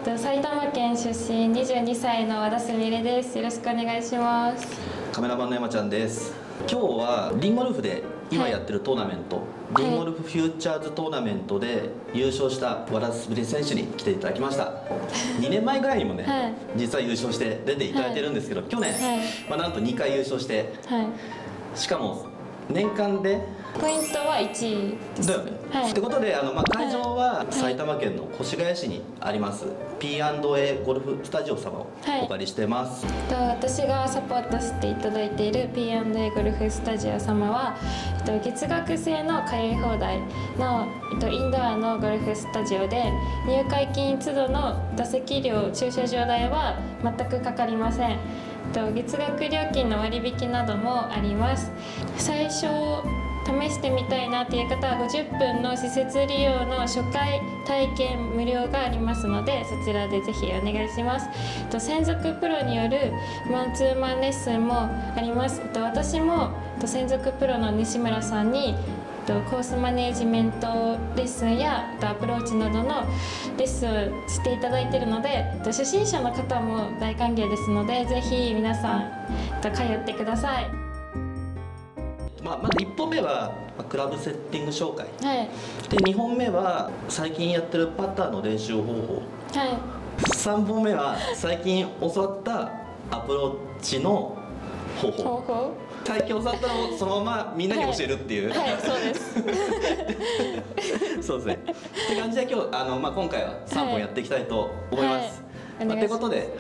埼玉県出身22歳の和田すみれです。よろしくお願いします。 カメラマンの山ちゃんです。今日はリンゴルフで今やってるトーナメント、リンゴルフフューチャーズトーナメントで優勝した和田すみれ選手に来ていただきました。2年前ぐらいにもね、実は優勝して出ていただいてるんですけど、去年、なんと2回優勝して、しかも年間でポイントは1位です。 だよね。ってことで会場は埼玉県の越谷市にあります P&A ゴルフスタジオ様をお借りしてます。 私がサポートしていただいている P&A ゴルフスタジオ様は月額制の通い放題のインドアのゴルフスタジオで、入会金都度の打席料、駐車場代は全くかかりません。月額料金の割引などもあります。最初試してみたいなっていう方は50分の施設利用の初回体験無料がありますので、そちらでぜひお願いします。専属プロによるマンツーマンレッスンもあります。私も専属プロの西村さんにコースマネージメントレッスンやアプローチなどのレッスンをしていただいているので、初心者の方も大歓迎ですので、ぜひ皆さん通ってください。 まず1本目はクラブセッティング紹介、で2本目は最近やってるパターの練習方法、3本目は最近教わったアプローチの方法、最近教わったのをそのままみんなに教えるっていう、 そうですそうですねって感じで今日今回は3本やっていきたいと思います。ということで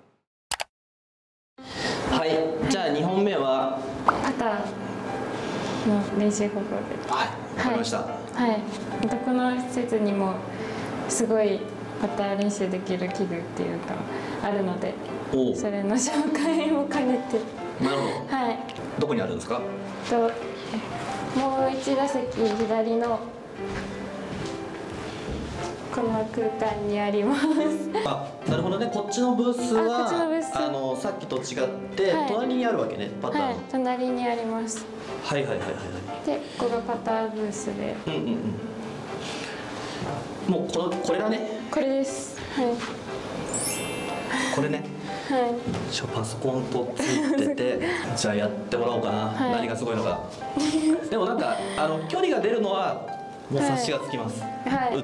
じゃあ2本目はパターの練習方法で。 わかりました。 この施設にもすごいパター練習できる器具っていうかあるので、それの紹介も兼ねて。 なるほど。どこにあるんですか？ もう1打席左のこの空間にあります。 なるほどね。こっちのブースはさっきと違って隣にあるわけね、パターの。 隣にあります。で、ここがパターブースで。 もうこれだね。 これです。 これね。パソコンとついてて、じゃあやってもらおうかな。何がすごいのか。でも距離が出るのはもう察しがつきます。打って。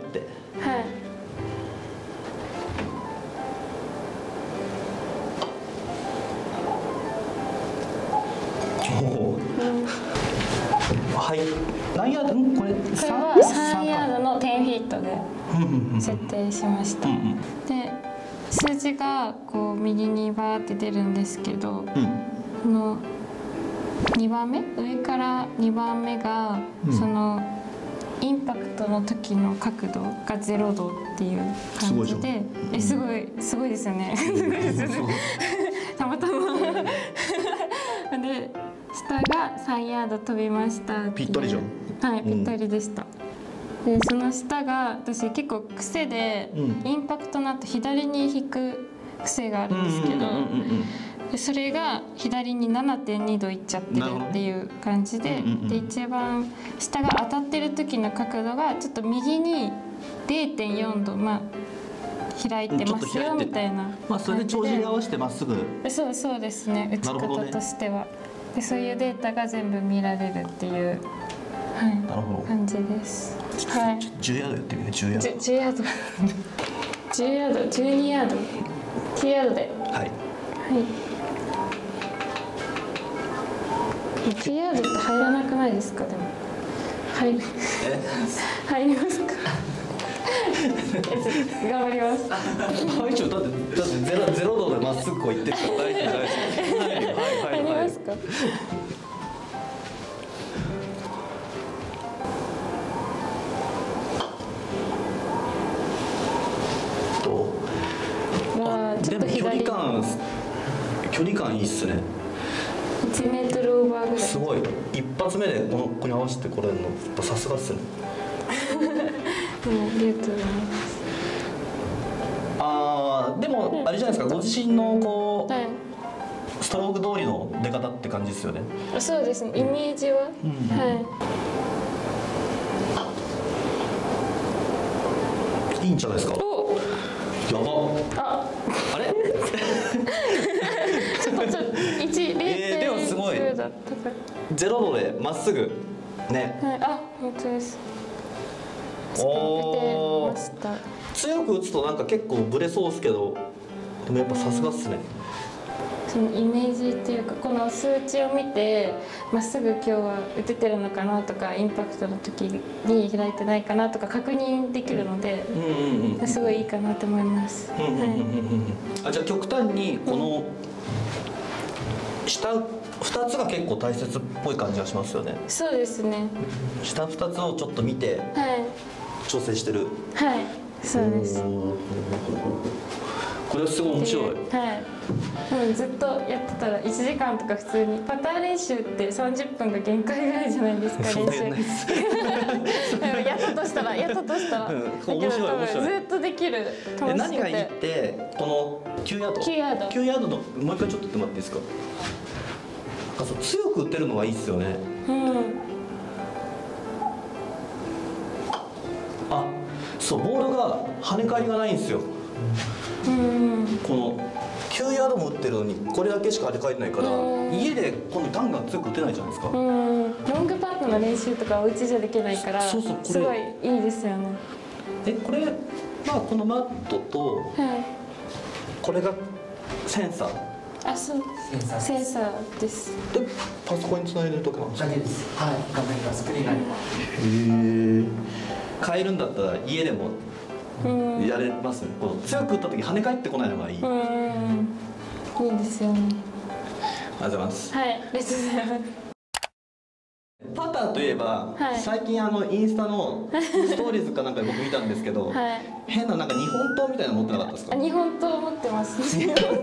何ヤード？これは3ヤードの10フィートで設定しました。で、数字がこう右にバーって出るんですけど、この2番目、上から2番目がそのインパクトの時の角度が0度っていう感じで、すごいですよね。たまたまで、下が3ヤード飛びました。 ぴったりじゃん。 ぴったりでした。で、その下が私結構癖で、インパクトの後左に引く癖があるんですけど、でそれが左に 7.2 度いっちゃってるっていう感じで、一番下が当たってる時の角度がちょっと右に 0.4 度開いてますよみたいな。 それで帳尻合わせてまっすぐ。 そうですね、打ち方としては。で、そういうデータが全部見られるっていう感じです。 10ヤードやってみる。10ヤード。 10ヤード。10ヤード、12ヤード、9ヤードで。9ヤードって入らなくないですか？でも入りますか？頑張ります。 だって0度でまっすぐこう行ってるから大丈夫。 入りますか？ でも距離感いいっすね。 1メートルオーバーぐらい。 すごい。一発目でここに合わせてこれるのさすがっすね。 ありがとうございます。 でもあれじゃないですか、ご自身のこうストローク通りの出方って感じですよね。 そうですね、イメージは。 いいんじゃないですか。やば。 0度でまっすぐね。 はい、あ、本当です。 おお。 ました。 強く打つとなんか結構ブレそうですけど、でもやっぱさすがっすね。 そのイメージっていうか、この数値を見てまっすぐ今日は打ててるのかなとか、インパクトの時に開いてないかなとか確認できるので、すごいいいかなと思います。 あ、じゃあ極端にこの下2つが結構大切っぽい感じがしますよね。 そうですね。 下2つをちょっと見て調整してる。 はい、そうです。 これはすごい面白い。 はい。でもずっとやってたら1時間とか普通にパター練習って30分が限界ぐらいじゃないですか、練習。やったとしたらだけど多分ずっとできる。楽しくて。 何がいいってこの9ヤードのもう一回ちょっと言ってもらっていいですか。なんか強く打てるのがいいですよね。あ、そう、ボールが跳ね返りがないんですよ。この9ヤードも打ってるのにこれだけしか跳ね返ってないから、家でこの弾が強く打てないじゃないですか。ロングパットの練習とかお家じゃできないから、すごいいいですよね。 これまあこのマットと、これがセンサー。 あ、そう、センサーです。 でパソコンにつないでるとかだけです。はい、画面がスクリーンになります。 変えるんだったら家でもやれますね。この強く打った時跳ね返ってこないのがいい。いいですよね。 ありがとうございます。 はい、ありがとうございます。 パターといえば、最近インスタのストーリーズかなんかで僕見たんですけど、変ななんか日本刀みたいなの持ってなかったですか？ 日本刀持ってます。日本刀。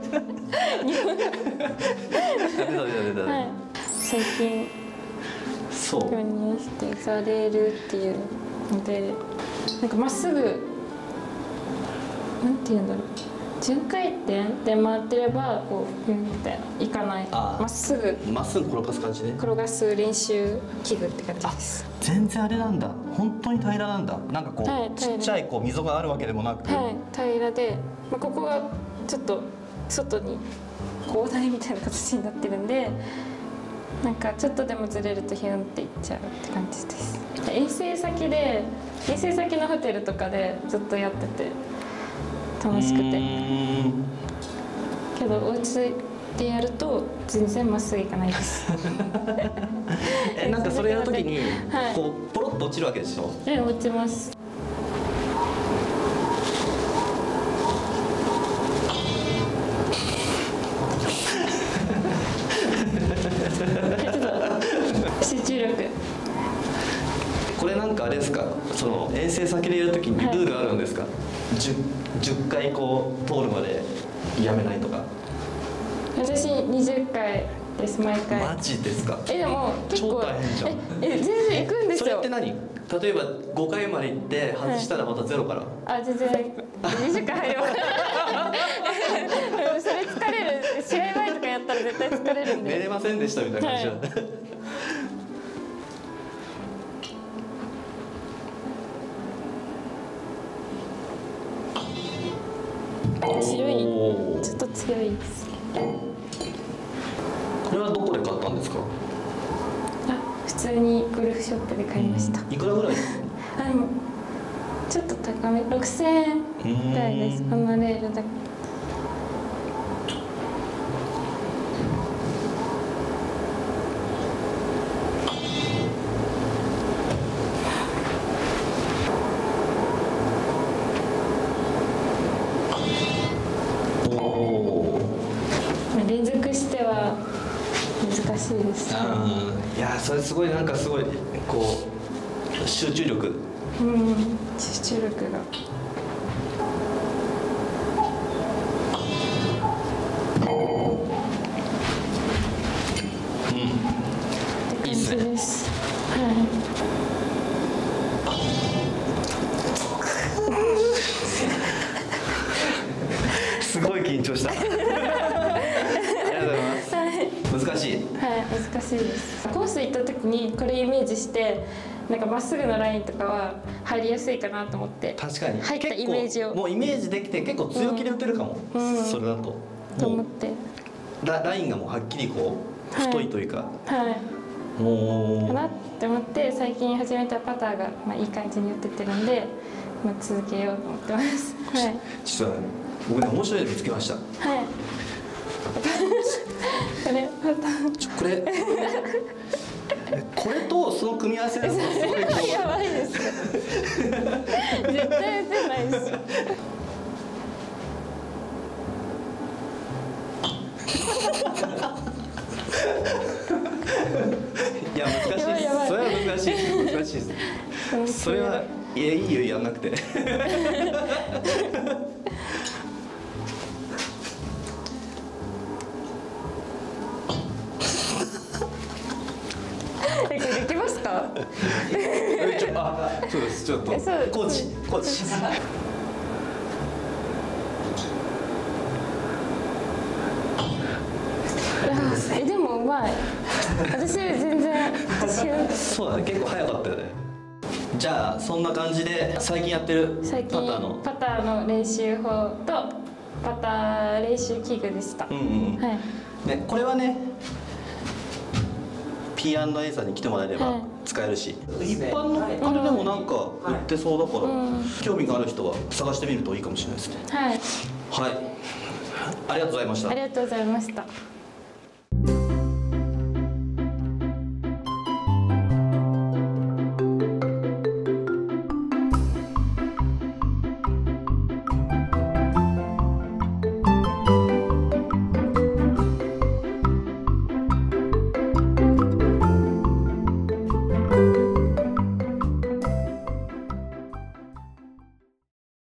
最近導入してされるっていうので、なんかまっすぐなんていうんだろう、巡回転で回ってればこうみたいないかない、まっすぐ転がす感じね。 転がす練習器具って感じです。 全然あれなんだ。本当に平らなんだ。なんかこう、ちっちゃいこう溝があるわけでもなく、 平らで、ここがちょっと外に広大みたいな形になってるんで、なんかちょっとでもずれるとヒュンっていっちゃうって感じです。遠征先のホテルとかでずっとやってて楽しくて、けどお家でやると全然まっすぐいかないです。 なんかそれやるときにこうポロッと落ちるわけでしょ？ 落ちます。集中力。 これなんかあれですか、その遠征先でやるときにルールあるんですか？10回こう通るまでやめないとか。 私20回です毎回。 マジですか？ でも結構超大変じゃん。 全然行くんですよ。 それって何？例えば5回まで行って外したらまたゼロから。 あ、全然20回入れば。それ疲れる。試合前とかやったら絶対疲れるんで。 寝れませんでしたみたいな感じだ。 強い。ちょっと強いです。 これはどこで買ったんですか？ 普通にゴルフショップで買いました。 いくらぐらい？ でもちょっと高め、6000円ぐらいです。このレールだけ。連続しては難しいです。 いや、それすごいなんかすごいこう集中力。 集中力が。 いいっすね。すごい緊張した。ありがとうございます。難しい。 難しいです。コース行った時にこれイメージして、なんかまっすぐのラインとかは入りやすいかなと思って。 確かに。 入ったイメージを。 もうイメージできて結構強気で打てるかも。それだと。 と思って。 ラインがもうはっきりこ太いというか、 はいおかなって思って、最近始めたパターが、いい感じに打ててるんで、続けようと思ってます。はい。 実は僕ね面白いの見つけました。 はい。これこれとその組み合わせだとすごいこうやばいです。絶対打てないです。 いや難しいです。それは難しいです。それはいやいいよやんなくて。 これできますか？ そうです。ちょっとコーチ。 でもうまい。私全然そうだね、結構早かったよね。じゃあそんな感じで最近やってるパターの練習法とパター練習器具でした。はい。 ね、これはね P&A さんに来てもらえれば使えるし、一般のあれでもなんか売ってそうだから、興味がある人は探してみるといいかもしれないですね。 はい。 はい。ありがとうございました。 ありがとうございました。